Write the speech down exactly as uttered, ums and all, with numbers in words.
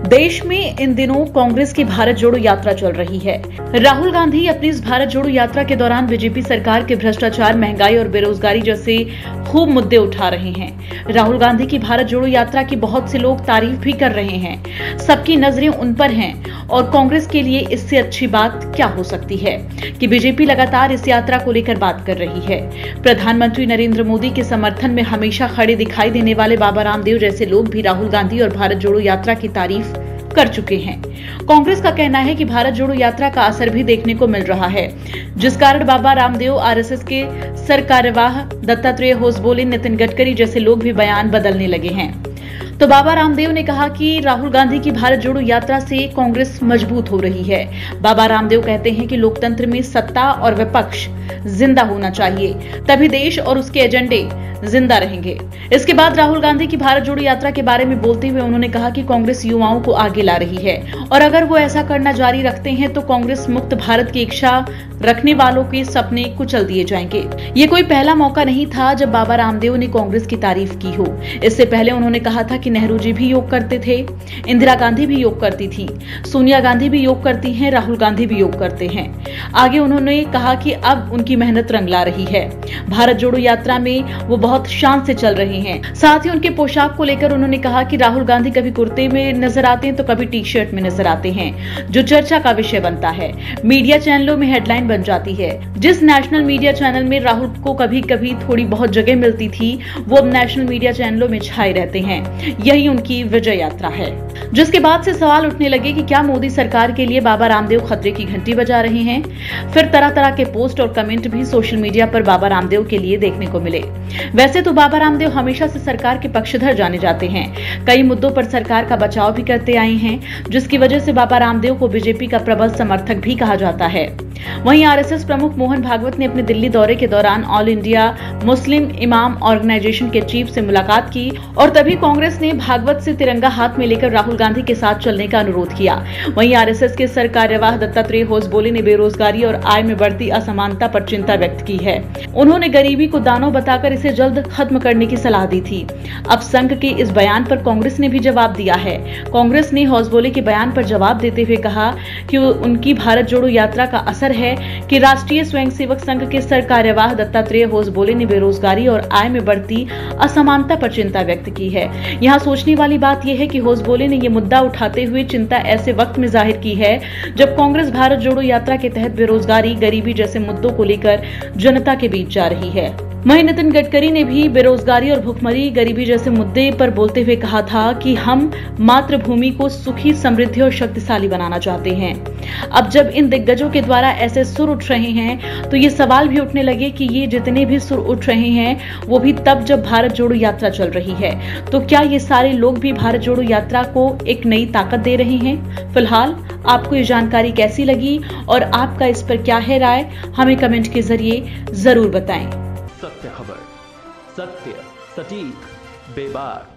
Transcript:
देश में इन दिनों कांग्रेस की भारत जोड़ो यात्रा चल रही है। राहुल गांधी अपनी इस भारत जोड़ो यात्रा के दौरान बीजेपी सरकार के भ्रष्टाचार, महंगाई और बेरोजगारी जैसे खूब मुद्दे उठा रहे हैं। राहुल गांधी की भारत जोड़ो यात्रा की बहुत से लोग तारीफ भी कर रहे हैं। सबकी नजरें उन पर हैं और कांग्रेस के लिए इससे अच्छी बात क्या हो सकती है कि बीजेपी लगातार इस यात्रा को लेकर बात कर रही है। प्रधानमंत्री नरेंद्र मोदी के समर्थन में हमेशा खड़े दिखाई देने वाले बाबा रामदेव जैसे लोग भी राहुल गांधी और भारत जोड़ो यात्रा की तारीफ कर चुके हैं। कांग्रेस का कहना है कि भारत जोड़ो यात्रा का असर भी देखने को मिल रहा है, जिस कारण बाबा रामदेव, आरएसएस के सरकार्यवाह दत्तात्रेय होसबोले, नितिन गडकरी जैसे लोग भी बयान बदलने लगे हैं। तो बाबा रामदेव ने कहा कि राहुल गांधी की भारत जोड़ो यात्रा से कांग्रेस मजबूत हो रही है। बाबा रामदेव कहते हैं कि लोकतंत्र में सत्ता और विपक्ष जिंदा होना चाहिए, तभी देश और उसके एजेंडे जिंदा रहेंगे। इसके बाद राहुल गांधी की भारत जोड़ो यात्रा के बारे में बोलते हुए उन्होंने कहा कि कांग्रेस युवाओं को आगे ला रही है और अगर वो ऐसा करना जारी रखते हैं तो कांग्रेस मुक्त भारत की इच्छा रखने वालों के सपने कुचल दिए जाएंगे। ये कोई पहला मौका नहीं था जब बाबा रामदेव ने कांग्रेस की तारीफ की हो। इससे पहले उन्होंने कहा था कि नेहरू जी भी योग करते थे, इंदिरा गांधी भी योग करती थी, सोनिया गांधी भी योग करती हैं, राहुल गांधी भी योग करते हैं। आगे उन्होंने कहा कि अब उनकी मेहनत रंग ला रही है। भारत जोड़ो यात्रा में वो बहुत शान से चल रहे हैं। साथ ही उनके पोशाक को लेकर उन्होंने कहा कि राहुल गांधी कभी कुर्ते में नजर आते हैं तो कभी टी शर्ट में नजर आते हैं, जो चर्चा का विषय बनता है। मीडिया चैनलों में हेडलाइन बन जाती है। जिस नेशनल मीडिया चैनल में राहुल को कभी कभी थोड़ी बहुत जगह मिलती थी, वो अब नेशनल मीडिया चैनलों में छाए रहते हैं। यही उनकी विजय यात्रा है। जिसके बाद से सवाल उठने लगे कि क्या मोदी सरकार के लिए बाबा रामदेव खतरे की घंटी बजा रहे हैं। फिर तरह तरह के पोस्ट और कमेंट भी सोशल मीडिया पर बाबा रामदेव के लिए देखने को मिले। वैसे तो बाबा रामदेव हमेशा से सरकार के पक्षधर जाने जाते हैं। कई मुद्दों पर सरकार का बचाव भी करते आए हैं, जिसकी वजह से बाबा रामदेव को बीजेपी का प्रबल समर्थक भी कहा जाता है। वहीं आरएसएस प्रमुख मोहन भागवत ने अपने दिल्ली दौरे के दौरान ऑल इंडिया मुस्लिम इमाम ऑर्गेनाइजेशन के चीफ से मुलाकात की और तभी कांग्रेस ने भागवत से तिरंगा हाथ में लेकर राहुल गांधी के साथ चलने का अनुरोध किया। वहीं आरएसएस के सरकार्यवाह दत्तात्रेय होसबोले ने बेरोजगारी और आय में बढ़ती असमानता पर चिंता व्यक्त की है। उन्होंने गरीबी को दानव बताकर इसे जल्द खत्म करने की सलाह दी थी। अब संघ के इस बयान पर कांग्रेस ने भी जवाब दिया है। कांग्रेस ने होसबोले के बयान पर जवाब देते हुए कहा कि उनकी भारत जोड़ो यात्रा का असर है कि राष्ट्रीय स्वयंसेवक संघ के सरकार्यवाह दत्तात्रेय होसबोले ने बेरोजगारी और आय में बढ़ती असमानता पर चिंता व्यक्त की है। यहाँ सोचने वाली बात यह है कि होसबोले ने यह मुद्दा उठाते हुए चिंता ऐसे वक्त में जाहिर की है जब कांग्रेस भारत जोड़ो यात्रा के तहत बेरोजगारी, गरीबी जैसे मुद्दों को लेकर जनता के बीच जा रही है। वहीं नितिन गडकरी ने भी बेरोजगारी और भुखमरी, गरीबी जैसे मुद्दे पर बोलते हुए कहा था कि हम मातृभूमि को सुखी, समृद्धि और शक्तिशाली बनाना चाहते हैं। अब जब इन दिग्गजों के द्वारा ऐसे सुर उठ रहे हैं तो ये सवाल भी उठने लगे कि ये जितने भी सुर उठ रहे हैं वो भी तब जब भारत जोड़ो यात्रा चल रही है। तो क्या ये सारे लोग भी भारत जोड़ो यात्रा को एक नई ताकत दे रहे हैं? फिलहाल आपको ये जानकारी कैसी लगी और आपका इस पर क्या है राय, हमें कमेंट के जरिए जरूर बताएं। सत्य खबर, सत्य, सटीक, बेबाक।